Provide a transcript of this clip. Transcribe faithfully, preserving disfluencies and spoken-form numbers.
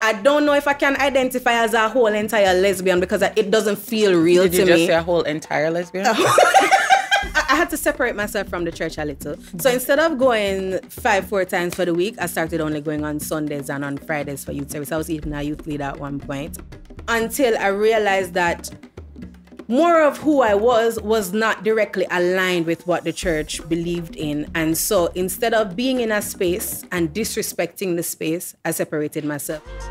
I don't know if I can identify as a whole entire lesbian because it doesn't feel real Did to you just me. say a whole entire lesbian? I, I had to separate myself from the church a little. So instead of going five, four times for the week, I started only going on Sundays and on Fridays for youth service. I was even a youth leader at one point. Until I realized that more of who I was was not directly aligned with what the church believed in. And so instead of being in a space and disrespecting the space, I separated myself.